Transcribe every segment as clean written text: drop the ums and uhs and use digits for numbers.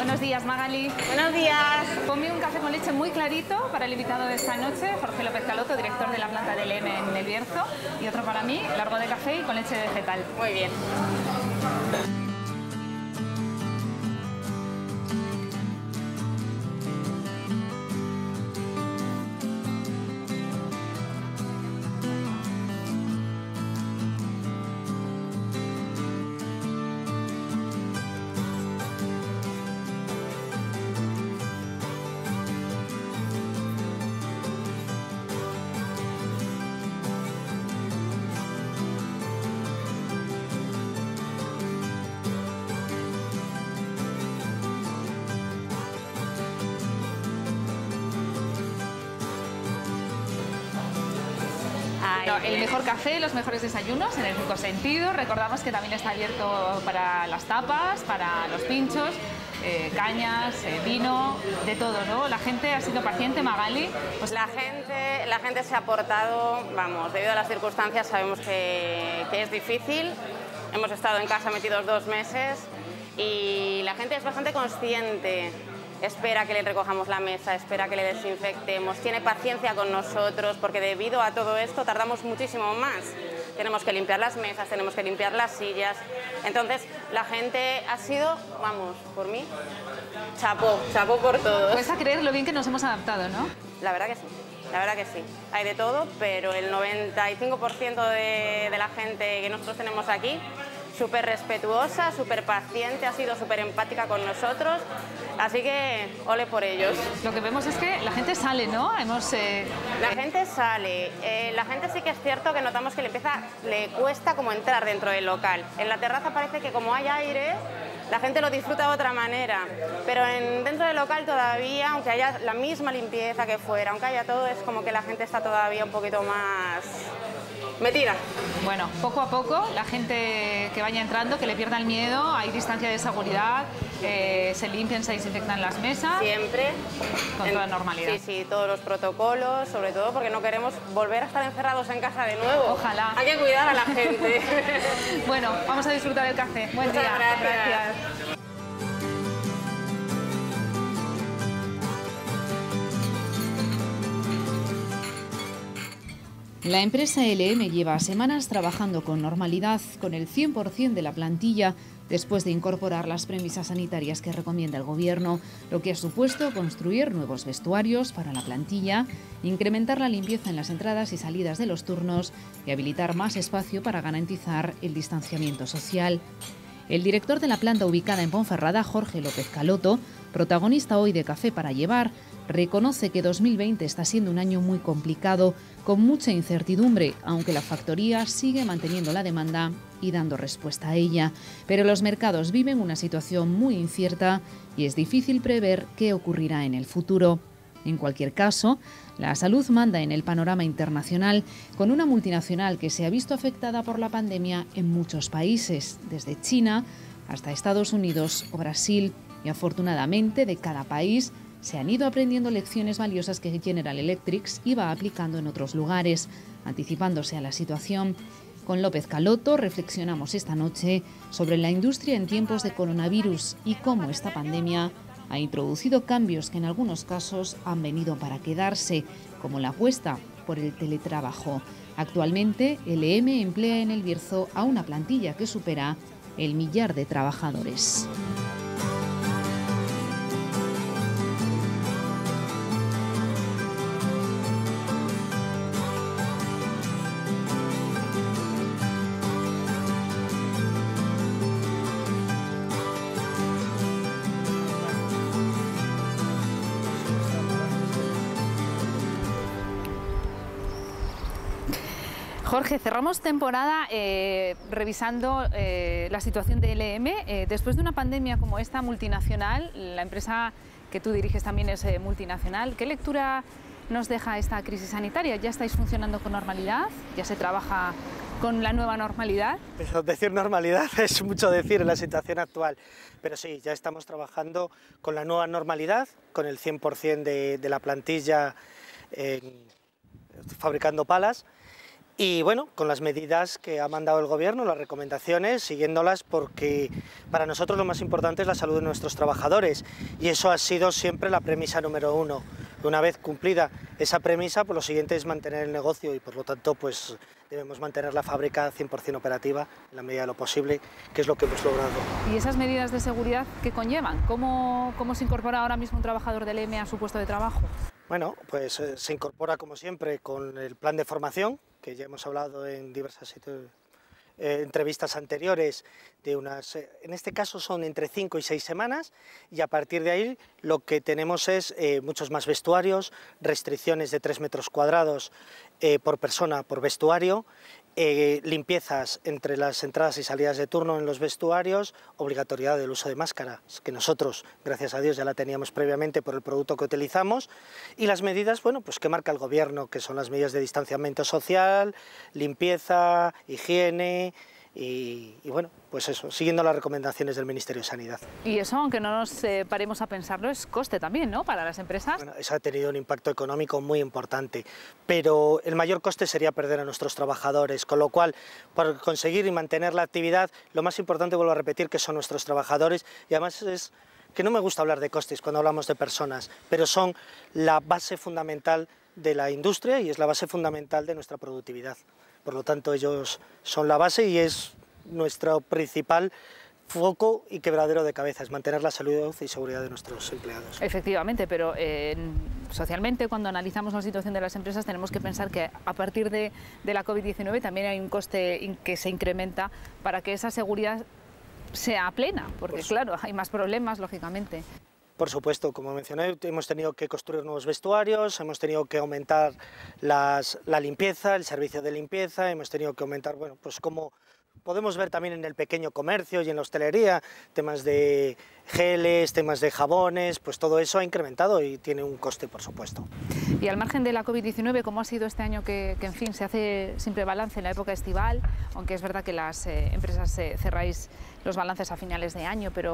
Buenos días, Magali. Buenos días. Ponme un café con leche muy clarito para el invitado de esta noche, Jorge López Caloto, director de la planta de LM en El Bierzo, y otro para mí, largo de café y con leche vegetal. Muy bien. El mejor café, los mejores desayunos en el Cinco Sentidos. Recordamos que también está abierto para las tapas, para los pinchos, cañas, vino, de todo, ¿no? La gente ha sido paciente, Magali. Pues la gente se ha portado, vamos, debido a las circunstancias sabemos que es difícil. Hemos estado en casa metidos 2 meses y la gente es bastante consciente. Espera que le recojamos la mesa, espera que le desinfectemos, tiene paciencia con nosotros porque debido a todo esto tardamos muchísimo más. Tenemos que limpiar las mesas, tenemos que limpiar las sillas. Entonces la gente ha sido, vamos, por mí, chapó por todos. Puedes a creer lo bien que nos hemos adaptado, ¿no? La verdad que sí. La verdad que sí, hay de todo, pero el 95% de la gente que nosotros tenemos aquí, súper respetuosa, súper paciente, ha sido súper empática con nosotros, así que ole por ellos. Lo que vemos es que la gente sale, ¿no? La gente sale, la gente sí que es cierto que notamos que le cuesta como entrar dentro del local. En la terraza parece que como hay aire, la gente lo disfruta de otra manera, pero dentro del local todavía, aunque haya la misma limpieza que fuera, aunque haya todo, es como que la gente está todavía un poquito más metida. Bueno, poco a poco, la gente que vaya entrando, que le pierda el miedo, hay distancia de seguridad, se limpian, se desinfectan las mesas. Siempre. Con toda normalidad. Sí, todos los protocolos, sobre todo porque no queremos volver a estar encerrados en casa de nuevo. Ojalá. Hay que cuidar a la gente. Bueno, vamos a disfrutar del café. Buen Muchas día. gracias. La empresa LM lleva semanas trabajando con normalidad con el 100% de la plantilla después de incorporar las premisas sanitarias que recomienda el Gobierno, lo que ha supuesto construir nuevos vestuarios para la plantilla, incrementar la limpieza en las entradas y salidas de los turnos y habilitar más espacio para garantizar el distanciamiento social. El director de la planta ubicada en Ponferrada, Jorge López Caloto, protagonista hoy de Café para Llevar, reconoce que 2020 está siendo un año muy complicado, con mucha incertidumbre, aunque la factoría sigue manteniendo la demanda y dando respuesta a ella. Pero los mercados viven una situación muy incierta y es difícil prever qué ocurrirá en el futuro. En cualquier caso, la salud manda en el panorama internacional, con una multinacional que se ha visto afectada por la pandemia en muchos países, desde China hasta Estados Unidos o Brasil, y afortunadamente de cada país se han ido aprendiendo lecciones valiosas que General Electric iba aplicando en otros lugares, anticipándose a la situación. Con López Caloto reflexionamos esta noche sobre la industria en tiempos de coronavirus y cómo esta pandemia ha introducido cambios que en algunos casos han venido para quedarse, como la apuesta por el teletrabajo. Actualmente, LM emplea en El Bierzo a una plantilla que supera el 1.000.000 de trabajadores. Jorge, cerramos temporada revisando la situación de LM. Después de una pandemia como esta multinacional, la empresa que tú diriges también es multinacional, ¿qué lectura nos deja esta crisis sanitaria? ¿Ya estáis funcionando con normalidad? ¿Ya se trabaja con la nueva normalidad? Pero decir normalidad es mucho decir en la situación actual, pero sí, ya estamos trabajando con la nueva normalidad, con el 100% de la plantilla fabricando palas. Y bueno, con las medidas que ha mandado el Gobierno, las recomendaciones, siguiéndolas, porque para nosotros lo más importante es la salud de nuestros trabajadores, y eso ha sido siempre la premisa número uno. Una vez cumplida esa premisa, pues lo siguiente es mantener el negocio, y por lo tanto pues debemos mantener la fábrica 100% operativa en la medida de lo posible, que es lo que hemos logrado. ¿Y esas medidas de seguridad qué conllevan? ¿Cómo se incorpora ahora mismo un trabajador del EM a su puesto de trabajo? Bueno, pues se incorpora como siempre con el plan de formación, que ya hemos hablado en diversas entrevistas anteriores, en este caso son entre 5 y 6 semanas, y a partir de ahí lo que tenemos es muchos más vestuarios, restricciones de 3 metros cuadrados por persona por vestuario, limpiezas entre las entradas y salidas de turno en los vestuarios, obligatoriedad del uso de máscaras, que nosotros, gracias a Dios, ya la teníamos previamente por el producto que utilizamos, y las medidas, bueno, pues que marca el Gobierno, que son las medidas de distanciamiento social, limpieza, higiene, y bueno, pues eso, siguiendo las recomendaciones del Ministerio de Sanidad. Y eso, aunque no nos paremos a pensarlo, es coste también, ¿no?, para las empresas. Bueno, eso ha tenido un impacto económico muy importante, pero el mayor coste sería perder a nuestros trabajadores, con lo cual, para conseguir y mantener la actividad, lo más importante, vuelvo a repetir, que son nuestros trabajadores, y además es que no me gusta hablar de costes cuando hablamos de personas, pero son la base fundamental de la industria y es la base fundamental de nuestra productividad. Por lo tanto, ellos son la base y es nuestro principal foco y quebradero de cabeza, es mantener la salud y seguridad de nuestros empleados. Efectivamente, pero socialmente, cuando analizamos la situación de las empresas, tenemos que pensar que a partir de la COVID-19 también hay un coste que se incrementa para que esa seguridad sea plena, porque pues, claro, hay más problemas, lógicamente. Por supuesto, como mencioné, hemos tenido que construir nuevos vestuarios, hemos tenido que aumentar la limpieza, el servicio de limpieza, hemos tenido que aumentar, bueno, pues como podemos ver también en el pequeño comercio y en la hostelería, temas de geles, temas de jabones, pues todo eso ha incrementado y tiene un coste, por supuesto. Y al margen de la COVID-19, ¿cómo ha sido este año que en fin, se hace siempre balance en la época estival? Aunque es verdad que las empresas cerráis los balances a finales de año, pero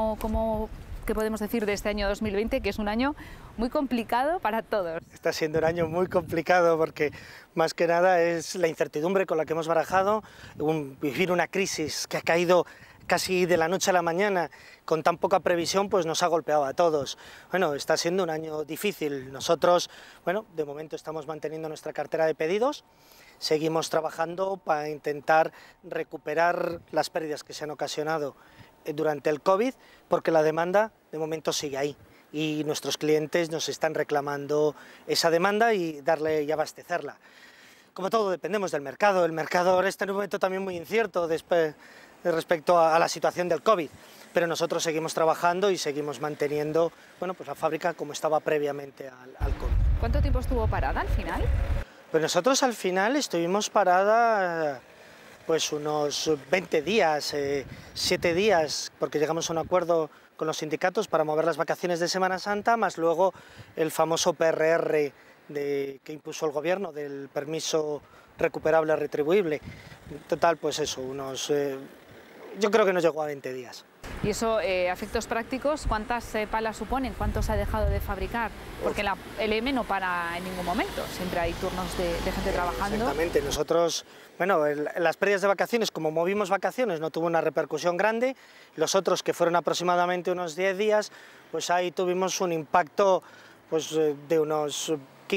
¿qué podemos decir de este año 2020, que es un año muy complicado para todos? Está siendo un año muy complicado porque más que nada es la incertidumbre con la que hemos barajado, vivir una crisis que ha caído casi de la noche a la mañana con tan poca previsión, pues nos ha golpeado a todos. Bueno, está siendo un año difícil. Nosotros, bueno, de momento estamos manteniendo nuestra cartera de pedidos, seguimos trabajando para intentar recuperar las pérdidas que se han ocasionado durante el COVID, porque la demanda de momento sigue ahí y nuestros clientes nos están reclamando esa demanda y abastecerla. Como todo, dependemos del mercado. El mercado ahora está en un momento también muy incierto respecto a la situación del COVID, pero nosotros seguimos trabajando y seguimos manteniendo, bueno, pues la fábrica como estaba previamente al COVID. ¿Cuánto tiempo estuvo parada al final? Pues nosotros al final estuvimos parada pues unos 20 días, 7 días, porque llegamos a un acuerdo con los sindicatos para mover las vacaciones de Semana Santa, más luego el famoso PRR que impuso el Gobierno del permiso recuperable retribuible. En total, pues eso, yo creo que nos llegó a 20 días. Y eso, a efectos prácticos, ¿cuántas palas suponen? ¿Cuánto se ha dejado de fabricar? Porque la LM no para en ningún momento, siempre hay turnos de gente trabajando. Exactamente, nosotros, bueno, las pérdidas de vacaciones, como movimos vacaciones, no tuvo una repercusión grande. Los otros, que fueron aproximadamente unos 10 días, pues ahí tuvimos un impacto pues, de unos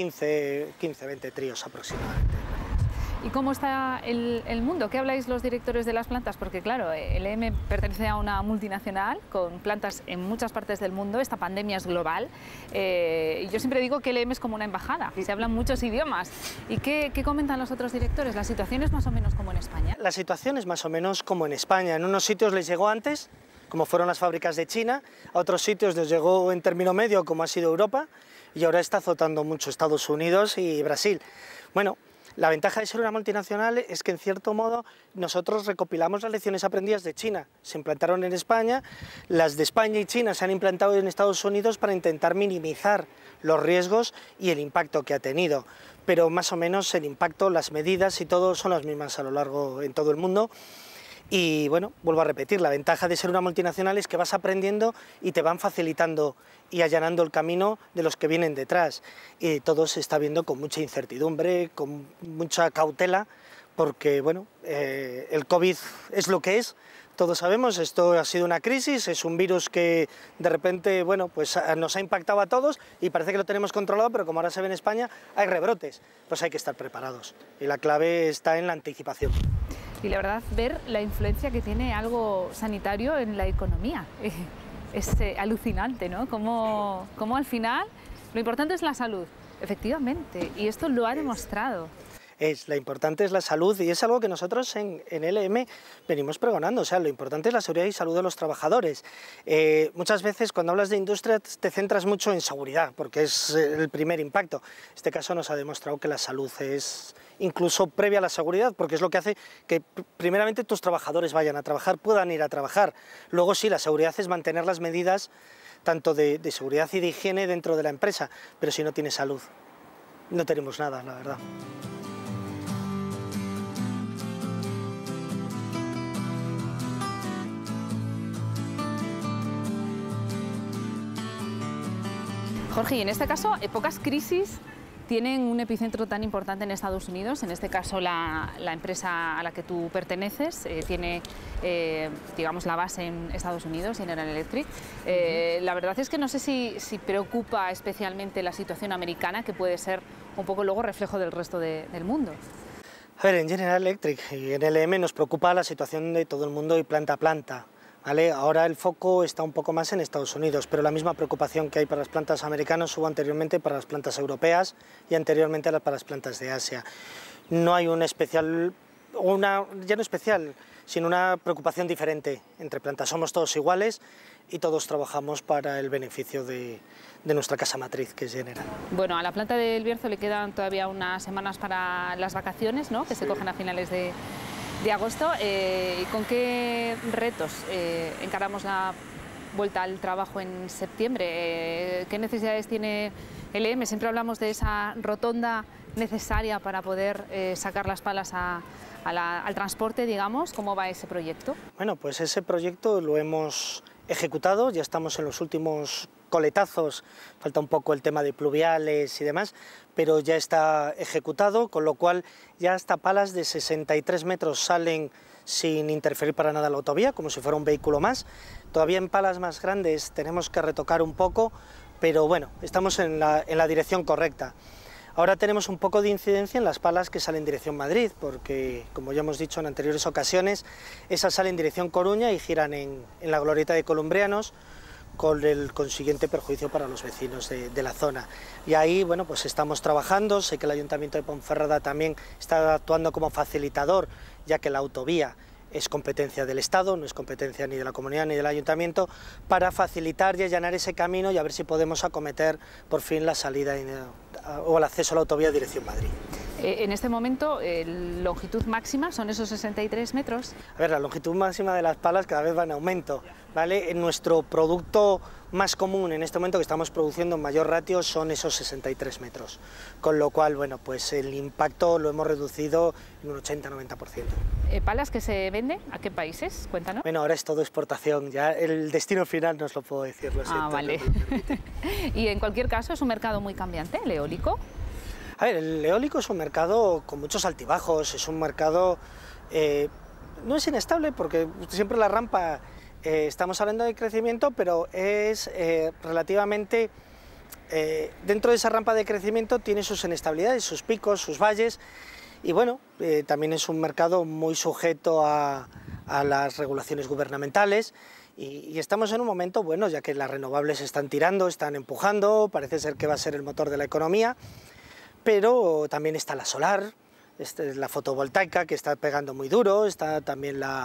15-20 tríos aproximadamente. ¿Y cómo está el mundo? ¿Qué habláis los directores de las plantas? Porque claro, LM pertenece a una multinacional con plantas en muchas partes del mundo, esta pandemia es global, y yo siempre digo que LM es como una embajada, se hablan muchos idiomas. ¿Y qué comentan los otros directores? ¿La situación es más o menos como en España? La situación es más o menos como en España. En unos sitios les llegó antes, como fueron las fábricas de China, a otros sitios les llegó en término medio, como ha sido Europa, y ahora está azotando mucho Estados Unidos y Brasil. Bueno, la ventaja de ser una multinacional es que, en cierto modo, nosotros recopilamos las lecciones aprendidas de China. Se implantaron en España, las de España y China se han implantado en Estados Unidos para intentar minimizar los riesgos y el impacto que ha tenido. Pero más o menos el impacto, las medidas y todo son las mismas a lo largo en todo el mundo. Y bueno, vuelvo a repetir, la ventaja de ser una multinacional es que vas aprendiendo y te van facilitando y allanando el camino de los que vienen detrás. Y todo se está viendo con mucha incertidumbre, con mucha cautela, porque bueno, el COVID es lo que es. Todos sabemos, esto ha sido una crisis, es un virus que de repente, bueno, pues nos ha impactado a todos y parece que lo tenemos controlado, pero como ahora se ve en España, hay rebrotes, pues hay que estar preparados. Y la clave está en la anticipación. Y la verdad, ver la influencia que tiene algo sanitario en la economía. Es alucinante, ¿no? Como al final lo importante es la salud, efectivamente, y esto lo ha demostrado. Lo importante es la salud y es algo que nosotros en LM venimos pregonando, o sea, lo importante es la seguridad y salud de los trabajadores. Muchas veces cuando hablas de industria te centras mucho en seguridad, porque es el primer impacto. En este caso nos ha demostrado que la salud es incluso previa a la seguridad, porque es lo que hace que primeramente tus trabajadores vayan a trabajar, puedan ir a trabajar. Luego sí, la seguridad es mantener las medidas tanto de seguridad y de higiene dentro de la empresa, pero si no tienes salud, no tenemos nada, la verdad. Jorge, y en este caso, pocas crisis tienen un epicentro tan importante en Estados Unidos. En este caso, la empresa a la que tú perteneces tiene, digamos, la base en Estados Unidos, General Electric. La verdad es que no sé si preocupa especialmente la situación americana, que puede ser un poco luego reflejo del resto del mundo. A ver, en General Electric y en LM nos preocupa la situación de todo el mundo y planta a planta. ¿Vale? Ahora el foco está un poco más en Estados Unidos, pero la misma preocupación que hay para las plantas americanas hubo anteriormente para las plantas europeas y anteriormente para las plantas de Asia. No hay un especial, ya no especial, sino una preocupación diferente entre plantas. Somos todos iguales y todos trabajamos para el beneficio de nuestra casa matriz, que es General. Bueno, a la planta del Bierzo le quedan todavía unas semanas para las vacaciones, ¿no? Que se cogen a finales de agosto. ¿Con qué retos encaramos la vuelta al trabajo en septiembre? ¿Qué necesidades tiene LM? Siempre hablamos de esa rotonda necesaria para poder sacar las palas al transporte, digamos. ¿Cómo va ese proyecto? Bueno, pues ese proyecto lo hemos ejecutado, ya estamos en los últimos coletazos, falta un poco el tema de pluviales y demás, pero ya está ejecutado, con lo cual ya hasta palas de 63 metros salen sin interferir para nada la autovía, como si fuera un vehículo más. Todavía en palas más grandes tenemos que retocar un poco, pero bueno, estamos en la dirección correcta. Ahora tenemos un poco de incidencia en las palas que salen en dirección Madrid, porque, como ya hemos dicho en anteriores ocasiones, esas salen en dirección Coruña y giran en la glorieta de Columbrianos, con el consiguiente perjuicio para los vecinos de la zona. Y ahí, bueno, pues estamos trabajando. Sé que el Ayuntamiento de Ponferrada también está actuando como facilitador, ya que la autovía es competencia del Estado, no es competencia ni de la comunidad ni del Ayuntamiento, para facilitar y allanar ese camino y a ver si podemos acometer por fin la salida o el acceso a la autovía dirección Madrid. En este momento, longitud máxima son esos 63 metros. A ver, la longitud máxima de las palas cada vez va en aumento, ¿vale? En nuestro producto más común en este momento que estamos produciendo en mayor ratio son esos 63 metros, con lo cual, bueno, pues el impacto lo hemos reducido en un 80-90%. ¿Palas que se venden? ¿A qué países? Cuéntanos. Bueno, ahora es todo exportación, ya el destino final no os lo puedo decir, lo siento. Vale. Y en cualquier caso es un mercado muy cambiante, el eólico. A ver, el eólico es un mercado con muchos altibajos, es un mercado, no es inestable porque siempre la rampa, estamos hablando de crecimiento, pero es relativamente, dentro de esa rampa de crecimiento tiene sus inestabilidades, sus picos, sus valles, y bueno, también es un mercado muy sujeto a las regulaciones gubernamentales. Y estamos en un momento bueno, ya que las renovables están tirando, están empujando, parece ser que va a ser el motor de la economía, pero también está la solar, la fotovoltaica que está pegando muy duro, está también la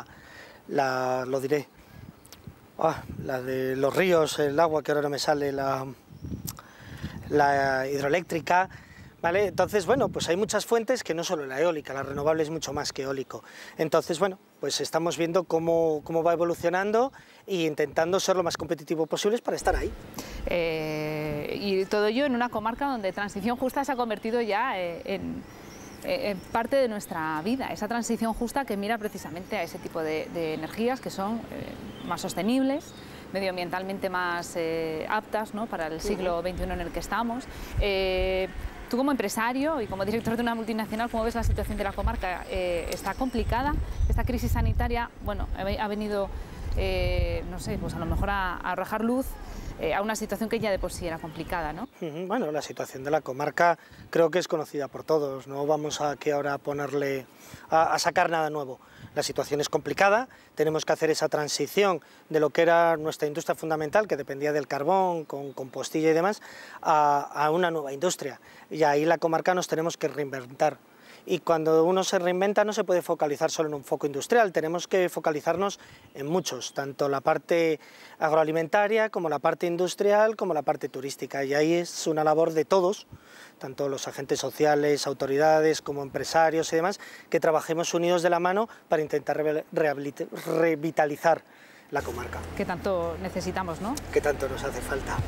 de los ríos, el agua que ahora no me sale, la hidroeléctrica, ¿vale? Entonces, bueno, pues hay muchas fuentes que no solo la eólica, la renovable es mucho más que eólico. Entonces, bueno, pues estamos viendo cómo va evolucionando e intentando ser lo más competitivo posible para estar ahí. Y todo ello en una comarca donde Transición Justa se ha convertido ya en parte de nuestra vida, esa transición justa que mira precisamente a ese tipo de energías que son más sostenibles, medioambientalmente más aptas, ¿no?, para el siglo XXI en el que estamos. Tú como empresario y como director de una multinacional, ¿cómo ves la situación de la comarca? ¿Está complicada? ¿Esta crisis sanitaria, bueno, ha venido, no sé, pues a lo mejor a arrojar luz a una situación que ya de por sí era complicada, ¿no? Bueno, la situación de la comarca creo que es conocida por todos, no vamos aquí ahora a ponerle, a sacar nada nuevo. La situación es complicada, tenemos que hacer esa transición de lo que era nuestra industria fundamental, que dependía del carbón, con compostilla y demás, a una nueva industria. Y ahí la comarca nos tenemos que reinventar. Y cuando uno se reinventa no se puede focalizar solo en un foco industrial, tenemos que focalizarnos en muchos, tanto la parte agroalimentaria como la parte industrial como la parte turística, y ahí es una labor de todos, tanto los agentes sociales, autoridades como empresarios y demás, que trabajemos unidos de la mano para intentar revitalizar la comarca. Que tanto necesitamos, ¿no? Que tanto nos hace falta.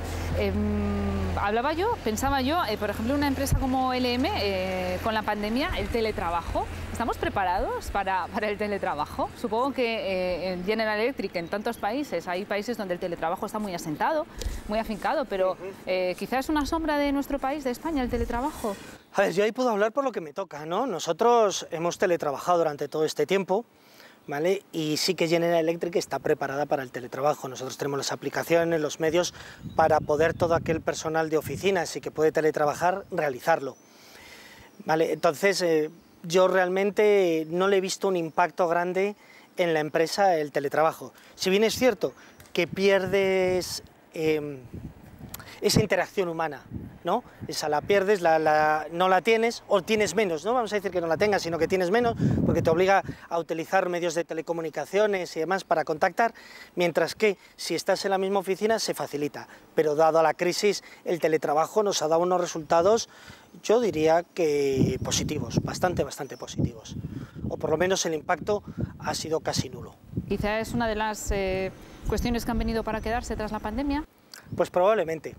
Pensaba yo, por ejemplo, una empresa como LM, con la pandemia, el teletrabajo, ¿estamos preparados para el teletrabajo? Supongo que en General Electric, en tantos países, hay países donde el teletrabajo está muy asentado, muy afincado, pero quizás es una sombra de nuestro país, de España, el teletrabajo. A ver, yo ahí puedo hablar por lo que me toca, ¿no? Nosotros hemos teletrabajado durante todo este tiempo, ¿vale? Y sí que General Electric está preparada para el teletrabajo. Nosotros tenemos las aplicaciones, los medios para poder todo aquel personal de oficinas y que puede teletrabajar, realizarlo, ¿vale? Entonces, yo realmente no le he visto un impacto grande en la empresa el teletrabajo. Si bien es cierto que pierdes esa interacción humana, ¿no? Esa la pierdes, no la tienes, o tienes menos, no vamos a decir que no la tengas, sino que tienes menos, porque te obliga a utilizar medios de telecomunicaciones y demás para contactar, mientras que si estás en la misma oficina se facilita, pero dado a la crisis el teletrabajo nos ha dado unos resultados, yo diría que positivos, bastante positivos, o por lo menos el impacto ha sido casi nulo. Quizá es una de las cuestiones que han venido para quedarse tras la pandemia. Pues probablemente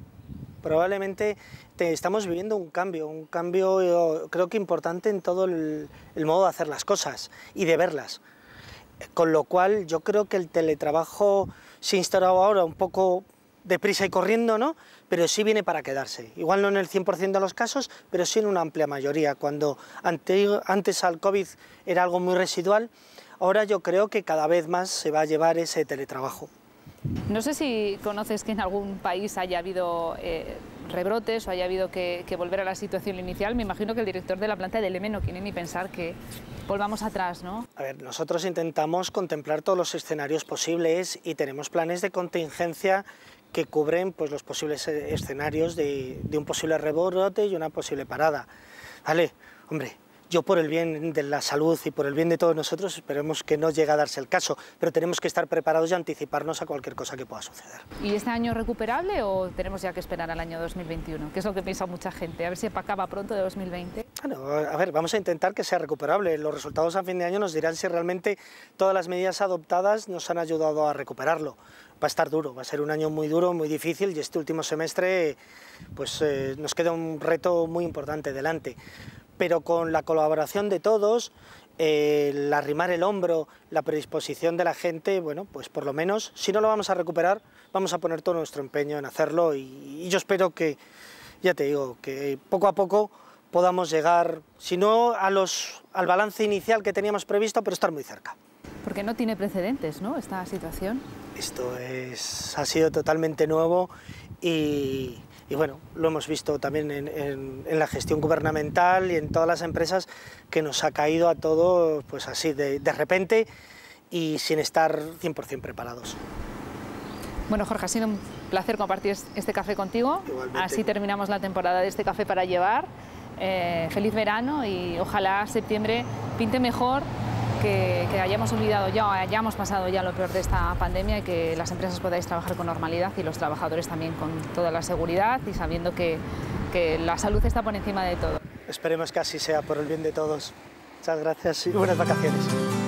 estamos viviendo un cambio creo que importante en todo el modo de hacer las cosas y de verlas, con lo cual yo creo que el teletrabajo se ha instaurado ahora un poco deprisa y corriendo, ¿no? Pero sí viene para quedarse, igual no en el 100% de los casos, pero sí en una amplia mayoría. Cuando antes al COVID era algo muy residual, ahora yo creo que cada vez más se va a llevar ese teletrabajo. No sé si conoces que en algún país haya habido rebrotes o haya habido que volver a la situación inicial. Me imagino que el director de la planta de LM no quiere ni pensar que volvamos atrás, ¿no? A ver, nosotros intentamos contemplar todos los escenarios posibles y tenemos planes de contingencia que cubren pues, los posibles escenarios de un posible rebrote y una posible parada. Vale, hombre, yo por el bien de la salud y por el bien de todos nosotros esperemos que no llegue a darse el caso, pero tenemos que estar preparados y anticiparnos a cualquier cosa que pueda suceder. ¿Y este año recuperable o tenemos ya que esperar al año 2021? Que es lo que piensa mucha gente, a ver si acaba pronto de 2020. Bueno, a ver, vamos a intentar que sea recuperable. Los resultados a fin de año nos dirán si realmente todas las medidas adoptadas nos han ayudado a recuperarlo. Va a estar duro, va a ser un año muy duro, muy difícil, y este último semestre pues, nos queda un reto muy importante delante. Pero con la colaboración de todos, el arrimar el hombro, la predisposición de la gente, bueno, pues por lo menos, si no lo vamos a recuperar, vamos a poner todo nuestro empeño en hacerlo y yo espero que, ya te digo, que poco a poco podamos llegar, si no al balance inicial que teníamos previsto, pero estar muy cerca. Porque no tiene precedentes, ¿no?, esta situación. Esto ha sido totalmente nuevo y bueno, lo hemos visto también en la gestión gubernamental y en todas las empresas, que nos ha caído a todos pues así de repente y sin estar 100% preparados. Bueno, Jorge, ha sido un placer compartir este café contigo. Igualmente. Así terminamos la temporada de este café para llevar. Feliz verano y ojalá septiembre pinte mejor, que hayamos olvidado ya, hayamos pasado ya lo peor de esta pandemia y que las empresas podáis trabajar con normalidad y los trabajadores también con toda la seguridad y sabiendo que la salud está por encima de todo. Esperemos que así sea, por el bien de todos. Muchas gracias y buenas vacaciones.